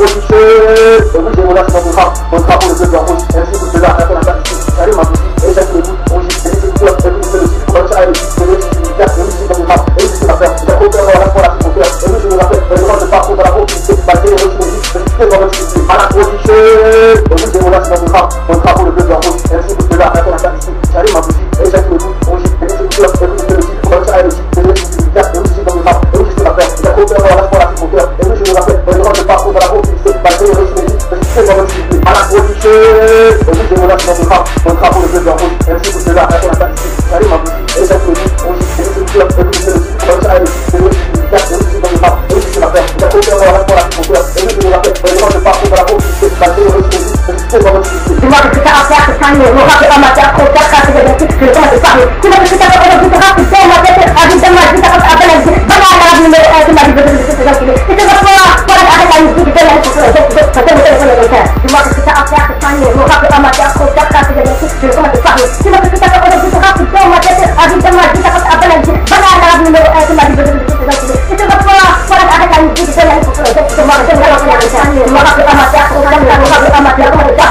position. Vous j'ai relâché dans votre drapeau le bleu blanc rouge. Ainsi vous cela, la la ici. J'arrive ma bougie, et j'aime le bout, on gît, et c'est le club, et vous c'est le site, comme ça, et le site, et le site, et le site, dans le rap, et le site, la j'ai aucun dans la foi, la frontière, et le site, la paix, et le droit de parcours dans la propriété, basé, et le site, et dans le site, à la position. Vous j'ai relâché dans votre drapeau le bleu blanc rouge. Ainsi vous cela, la la ici. J'arrive ma bougie, et j'aime le bout, on gît, et c'est le club, et vous c'est le site, comme ça, et le site, et le site, et le site, dans le rap, et le site, la paix, j'ai aucun dans la foi, la frontière, et le site, la paix, et le droit de parcours dans la propriété, basé, et le site, dans le site, à la position. Vous j'ai relâché dans votre drapeau le bleu blanc rouge. Ainsi vous cela, la ici. J'arrive ma bougie, et j'aime le bout, on gît, et c'est le club, et vous c'est le site, comme ça, et le site, et le site, dans le rap, et le site, la paix, j'ai aucun dans la foi, la frontière, et le site, la paix, et le droit de parcours dans la propriété, basé, et le site, dans le site. Dis-moi qu'est-ce que t'as à faire, c'est ça, le rap est amateur, trop tard, c'est bien sûr, je commence à parler. Dis-moi qu'est-ce que t'as à faire, c'est rap, c'est dans ma tête, avec de ma vie, t'as pas à peine, banane, numéro 1, c'est ma vie, c'est gentil. Et c'est votre foi, voilà, arrête la musique, c'est la chose, ça t'aime, dis-moi qu'est-ce que t'as à faire, c'est ça, le rap est amateur, trop tard, c'est bien sûr, je commence à parler. Dis-moi qu'est-ce que t'as à faire, c'est rap, c'est dans ma tête, avec de ma vie, t'as pas à peine, banane, numéro 1, c'est ma vie, c'est gentil. Et c'est votre foi, voilà, arrête la musique, c'est la chose, ça t'aime, le rap est amateur, trop tard, le rap est amateur, comment ça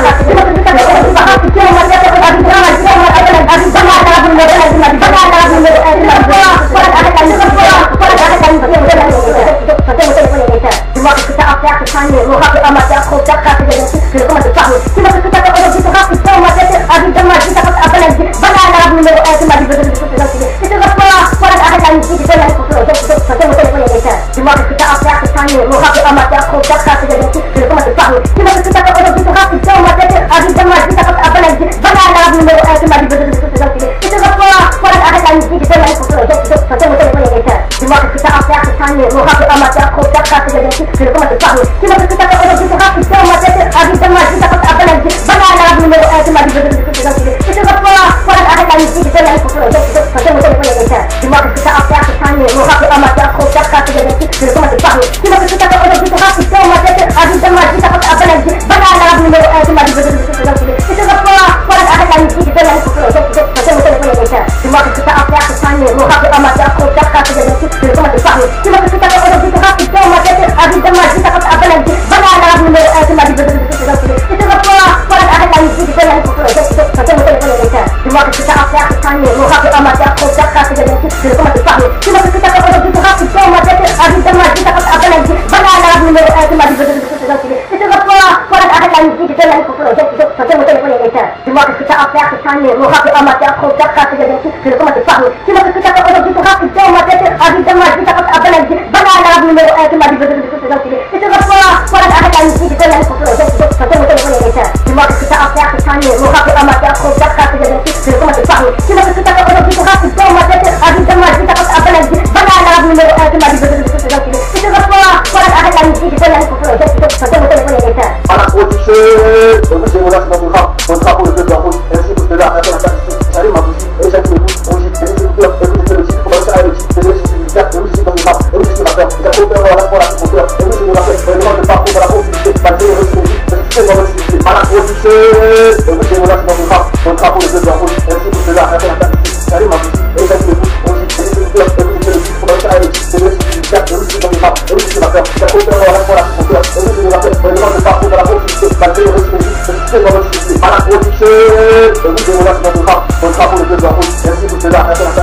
dis-moi qu'est-ce que t'as à faire, c'est ça, le rap est amateur, trop tard, c'est bien sûr, je commence à parler. Dis-moi qu'est-ce que t'as à faire, c'est rap, c'est dans ma tête, avec de ma vie, t'as pas à peine, banane, numéro 1, c'est ma vie, c'est gentil. Et c'est votre foi, voilà, arrête la musique, c'est la chose, ça t'aime, dis-moi qu'est-ce que t'as à faire, c'est ça, le rap est amateur, trop tard, c'est bien sûr, je commence à parler. Dis-moi qu'est-ce que t'as à faire, c'est rap, c'est dans ma tête, avec de ma vie, t'as pas à peine, banane, numéro 1, c'est ma vie, c'est gentil. Et c'est votre foi, voilà, arrête la musique, c'est la chose, ça t'aime, dis-moi qu'est-ce que t'as à faire, c'est ça, le rap est amateur, trop tard, c'est bien sûr, je commence à parler. Dis-moi qu'est-ce que t'as à faire, c'est rap, c'est dans ma tête, avec de ma vie, t'as pas à peine, banane, numéro 1, c'est ma vie, c'est gentil. Et c'est votre foi, voilà, arrête la musique, c'est la chose, ça t'aime, dis-moi qu'est-ce que t'as à faire, c'est ça, le rap est amateur, trop tard, c'est bien sûr, je commence à parler. Dis-moi qu'est-ce que t'as à faire, c'est rap, c'est dans ma tête, avec de ma vie, t'as pas à peine, banane, numéro 1, c'est ma vie, c'est gentil. Et c'est votre foi, voilà, arrête la musique, c'est la chose, ça t'aime, dis-moi qu'est-ce que t'as à faire, c'est ça, le rap est amateur, trop tard, c'est bien sûr, je commence à parler. Dis-moi qu'est-ce que t'as à faire, c'est rap, c'est dans ma tête, avec de ma vie, t'as pas à peine, banane, numéro 1, c'est ma vie, c'est gentil. Et c'est votre foi, voilà, arrête la musique, c'est la chose, ça t'aime, dis-moi qu'est-ce que t'as à faire, c'est ça, le rap est amateur, trop tard, c'est bien sûr, je commence à parler. Dis-moi qu'est-ce que t'as à faire, c'est rap, c'est dans ma tête, avec de ma vie, t'as pas à peine, banane, numéro 1, c'est ma vie, c'est gentil. Et c'est votre foi, voilà, arrête la musique, c'est la chose, ça t'aime, dis-moi qu'est-ce que t'as à faire, c'est ça, le rap est amateur, trop tard, c'est bien sûr, je commence à parler. Dis-moi qu'est-ce que t'as à faire, c'est rap, c'est dans ma tête, avec de ma vie, t'as pas à peine, banane, numéro 1, c'est ma vie, c'est gentil. Et c'est votre foi, voilà, arrête la musique, c'est la chose, ça t'aime, dis-moi qu'est-ce que t'as à faire, c'est ça, le rap est amateur, trop tard, c'est bien sûr, je commence à parler. Dis-moi qu'est-ce que t'as à faire, c'est rap, c'est dans ma tête, avec de ma vie, t'as pas à peine, banane, numéro 1, c'est ma vie, c'est gentil. Et c'est votre foi, voilà, arrête la musique, c'est la chose, ça t'aime, à la position. Vous j'ai relâché dans votre drapeau le bleu blanc rouge. Ainsi vous cela, la ici. J'arrive ma bougie, et j'aime le bout, on gît, et c'est le club, et vous c'est le site, comme ça, et le site, et le site, et le site, dans le rap, et le site, la paix, j'ai aucun dans la foi, la frontière, et le site, la paix, et le droit de parcours dans la propriété, basé, et le site, dans le site, à la position. Vous j'ai relâché dans votre drapeau le bleu blanc rouge. Ainsi vous cela, la ici. J'arrive ma bougie, et j'aime le bout, on gît, et c'est le club, et vous c'est le site, comme ça, et le site, et le site, dans le rap, et le site, la paix, j'ai aucun dans la foi, la frontière, et le site, la paix, et le droit de parcours dans la propriété, basé, et le site, dans le site, à la position. Vous j'ai relâché dans votre drapeau le bleu blanc rouge. Ainsi vous cela,